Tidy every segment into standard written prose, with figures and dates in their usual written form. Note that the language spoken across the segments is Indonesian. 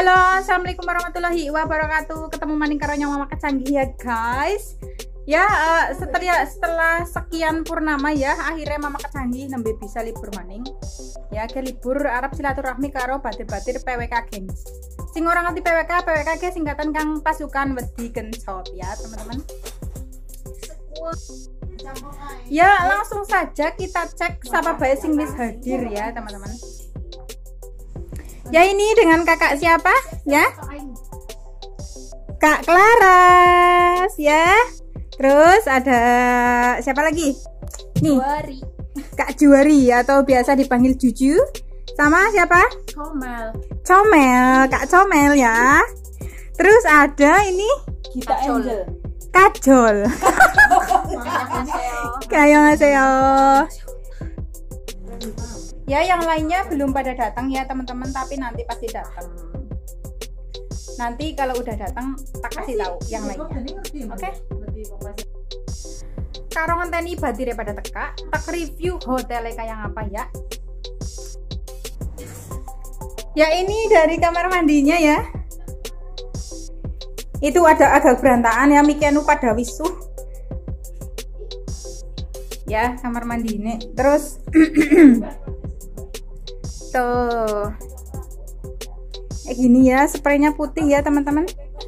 Halo, assalamualaikum warahmatullahi wabarakatuh. Ketemu maning karo Mama Kecanggih ya guys. Ya setelah sekian purnama ya, akhirnya Mama Kecanggih nembe bisa libur maning. Ya ke libur Arab silaturahmi karo batir-batir PWK gengs. Sing orang ngerti PWK ge singkatan kang pasukan wedi gencot ya teman-teman. Ya langsung saja kita cek siapa bae sing wis hadir ya teman-teman. Ya ini dengan kakak siapa ya? Kak Klaras ya. Terus ada siapa lagi? Nih. Juari. Kak Juari atau biasa dipanggil Juju. Sama siapa? Comel. Comel, Kak Comel ya. Terus ada ini Gita Angel. Kajol. Annyeonghaseyo. Ya yang lainnya belum pada datang ya teman-teman, tapi nanti pasti datang. Nanti kalau udah datang tak kasih tahu yang lainnya. Oke? Karo ngenteni badire pada teka, tak review hotelnya kayak apa ya. Ya ini dari kamar mandinya ya. Itu ada agak berantakan ya, mikenu pada wisuh. Ya, kamar mandi ini. Terus tuh. Gini ya, spraynya putih ya, teman-teman.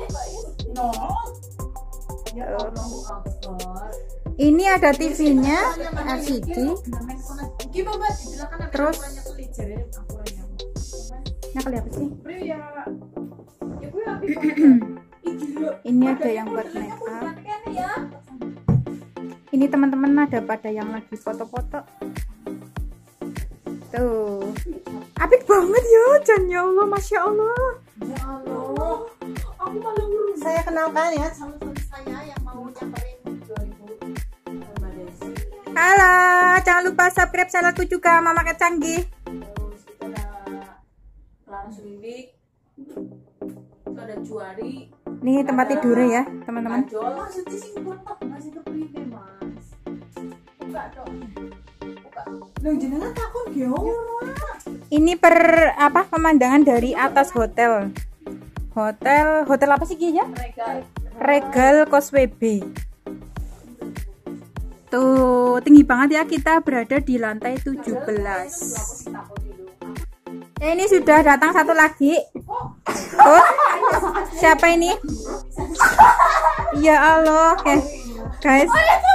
Ini ada TV-nya LCD. Terus nah apa sih? Ini ada yang buat make up. Ini teman-teman ada pada yang lagi foto-foto. Tuh. Apik banget ya, Jan ya Allah, Masya Allah. Ya Allah. Aku malah ngurus. Saya kenalkan ya sama saya yang mau nyamperin 2000. Halo, jangan lupa subscribe channelku juga Mama Kecanggih. Terus kita ada Klaras Lilik. Terus ada Juari. Nih tempat tidurnya ya, teman-teman. Kajol. Maksudnya sih kotak masih kepriwe, Mas. Buka dong. Buka. Loh jenengan takon ge Ini pemandangan dari atas hotel. Hotel apa sih Ki ya? Regal Causeway Bay. Tuh, tinggi banget ya, kita berada di lantai 17. Ya, ini sudah datang satu lagi. Oh, siapa ini? Ya Allah, guys.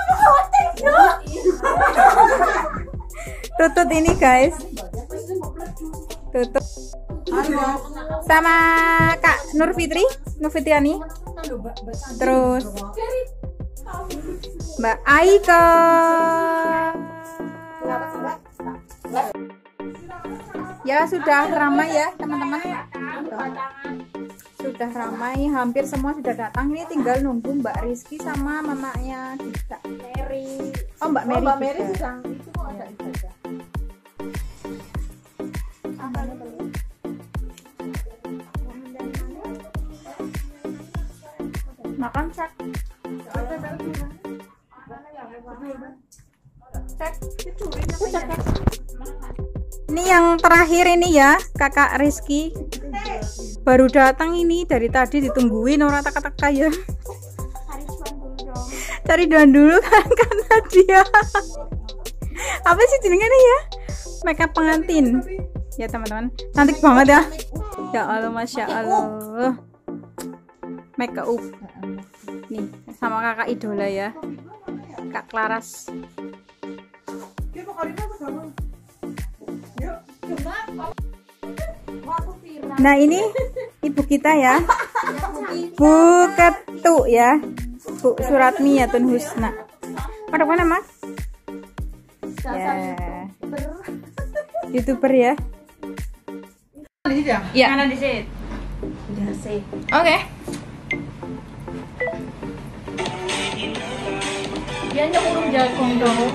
Tutut ini guys. Tutut. Sama Kak Nurfitriani. Terus Mbak Aika. Ya sudah ramai ya teman-teman. Sudah ramai, hampir semua sudah datang. Ini tinggal nunggu Mbak Rizky sama mamanya Gita. Mary. Oh Mbak Mary. Mbak Mary sedang itu kok ada ibadah. Makan cek. Ini yang terakhir ini ya, Kakak Rizky. Baru datang ini, dari tadi ditungguin orang teka-teka ya. Cari duan dulu kan karena dia. Apa sih jenengnya nih ya? Makeup pengantin. Ya teman-teman, cantik banget ya. Ya Allah, Masya Allah. Makeup nih sama kakak idola ya, Kak Klaras. Nah ini ibu kita ya, Bu Ketu ya, Bu Suratmi ya Tun Husna. Pada mana mas? Ya, YouTuber ya. Ya. Kanan di situ. Udah sih. Oke. Dia nyuruh jagung dong.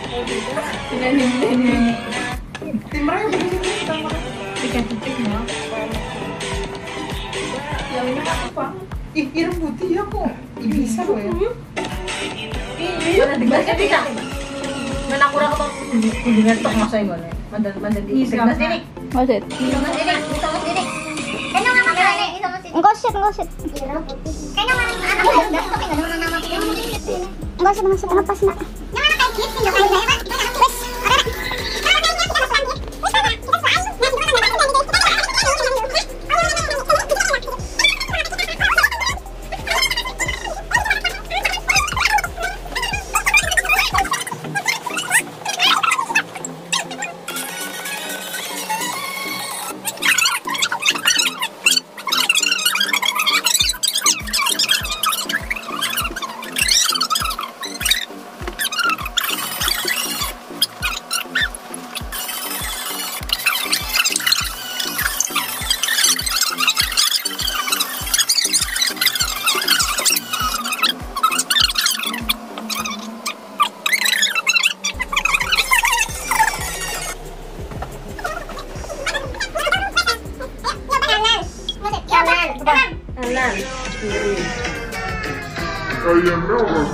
Ini. Timurnya begini timur. Ikan putih ya. Yang ini apa bang? Ih, ireng putih ya kok. Ih, bisa loh ya. Iya, dibahasnya bisa. Mana kurang apa? Dengan tok masa ini. Mandan di. Ini. Maksud. Ini. Ini. Ini. Ini. Enggak sih. Kayaknya warna enggak sih lepas nak. Kanan, kiri. Kayaknya orang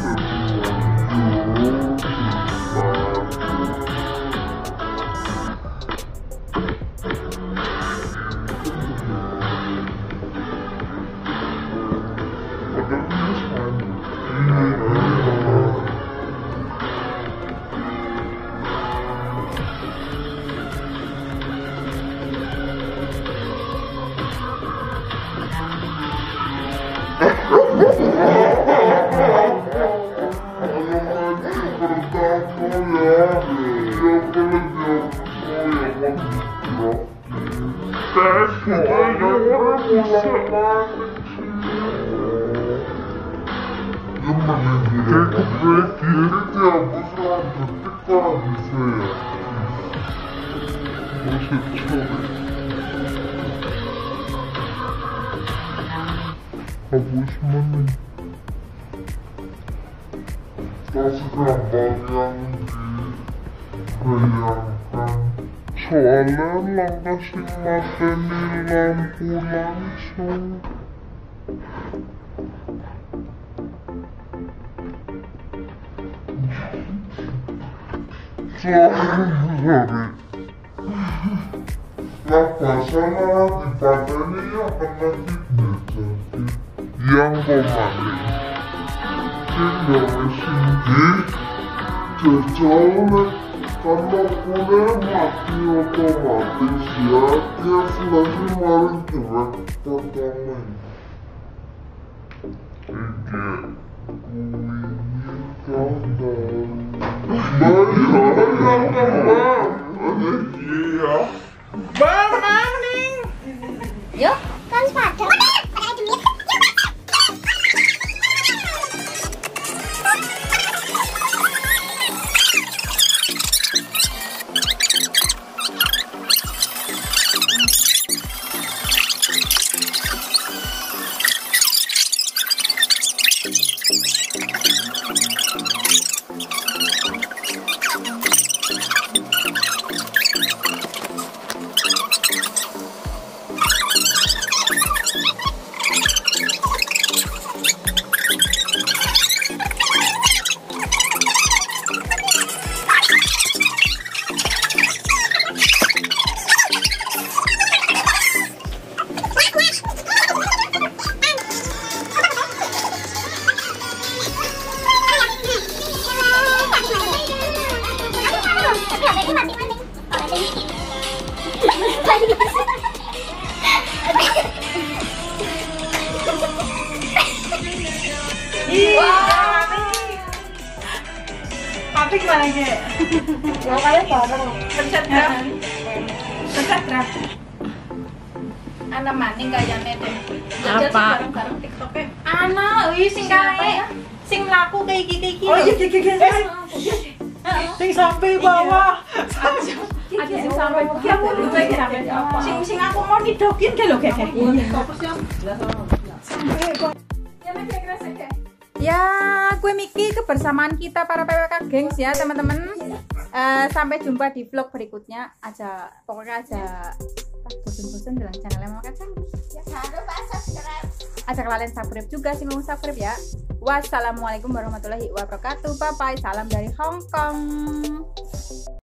habis mana? Kasih gambar yang dibayangkan. Soalnya langkah sing mateni lampu langsung. Sorry. Lah masalah dipateni ya kena jadi yang komani tinggal sini jajal kalau boleh mati otomatis ya dia selalu maling direct pertama Yuk, kan sepatu. Tapi gimana Ge? Mau kalian bareng. Pencet grab. Pencet grab. Ana maning kayane deh. Apa? Bareng-bareng TikTok-e. Ana, sing kae. Sing mlaku kayak iki. Oh iya. Sing sampai bawah. Ada sing sampai sing aku mau didokin ke lho Ge. Ya, gue Miki, kebersamaan kita para PWK gengs ya teman-teman. Sampai jumpa di vlog berikutnya. Pokoknya bosen-bosen dalam channelnya Mama Kacang. Ya, jangan lupa subscribe. Ajak kalian subscribe juga sih, mau subscribe ya. Wassalamualaikum warahmatullahi wabarakatuh. Bye bye. Salam dari Hong Kong.